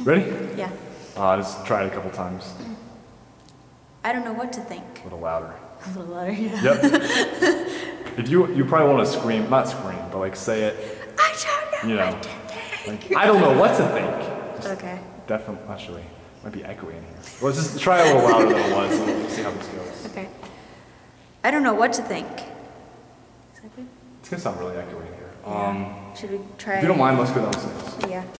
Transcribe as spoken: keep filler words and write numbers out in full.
Ready? Yeah. Uh, just try it a couple times. I don't know what to think. A little louder. A little louder, yeah. Yep. If you you probably want to scream, not scream, but like say it. I don't know You know, what to think. like, I don't know what to think. Just Okay. Definitely, actually, might be echoey in here. Well, just try a little louder than it was, and we'll see how this goes. Okay. I don't know what to think. Is that good? It's gonna sound really echoey in here. Yeah. Um, Should we try? if you don't mind, let's go downstairs. Yeah.